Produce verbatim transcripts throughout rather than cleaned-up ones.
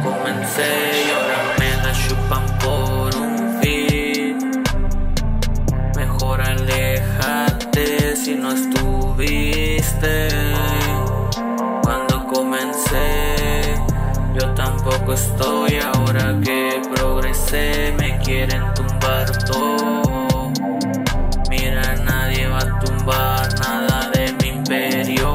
comencé y ahora me la chupan por un feed. Mejor aléjate si no estuviste cuando comencé. Yo tampoco estoy, ahora que progresé me quieren tumbar todo. Mira, nadie va a tumbar nada de mi imperio.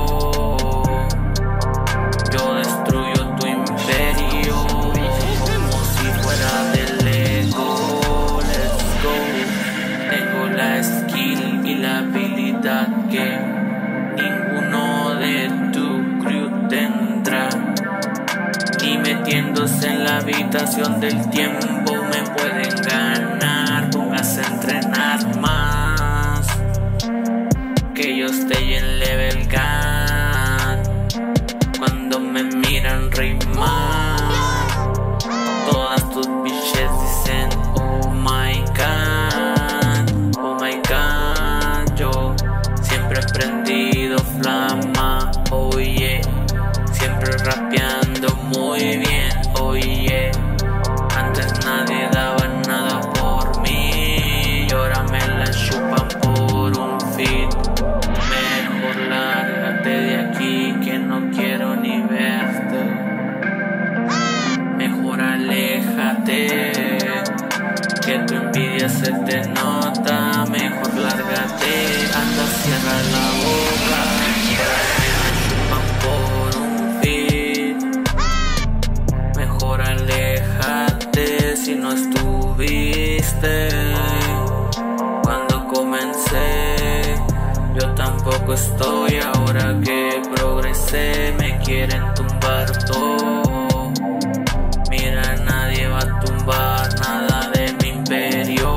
Yo destruyo tu imperio como si fuera de Lego. Let's go. Tengo la skill y la habilidad que ninguno de tu crew tendrá. Y metiéndose en la habitación del tiempo me pueden ganar. Póngase a entrenar más, que yo estoy en level gun. Cuando me miran rimar, todas tus bitches dicen oh my god, oh my god. Yo siempre he prendido flama, oh yeah. Siempre rapeando muy bien, oh yeah. Antes nadie daba nada por mí y ahora me la chupan por un feed. Mejor lárgate de aquí que no quiero ni verte. Mejor aléjate, que tu envidia se te nota. Mejor lárgate, anda, cierra la boca. Si no estuviste cuando comencé, yo tampoco estoy, ahora que progresé me quieren tumbar todo. Mira, nadie va a tumbar nada de mi imperio.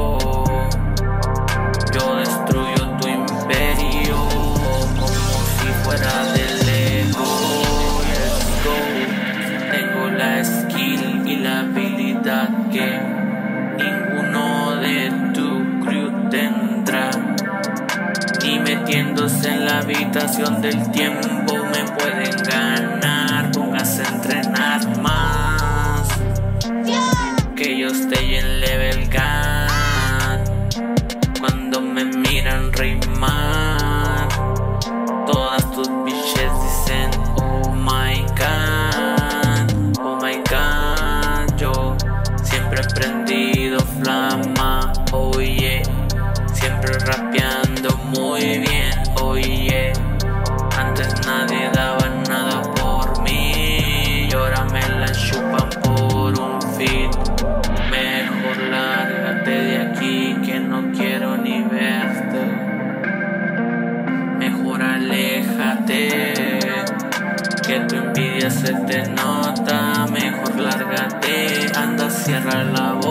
Yo destruyo tu imperio como si fuera de Lego. Let's go. Tengo la skill y la habilidad que ninguno de tu crew tendrá. Y metiéndose en la habitación del tiempo me pueden ganar. Póngase a entrenar más, que yo estoy en level gun. Cuando me miran rimar, todas tus bitches dicen oh my god, oh my god. Yo siempre he prendido flama, oh yeah. Siempre rapeando muy bien, oh yeah. Antes nadie daba nada por mí y ahora me la chupan por un feed. Mejor lárgate de aquí que no quiero ni verte. Mejor aléjate, que tu envidia se te nota. Mejor lárgate, anda, cierra la boca.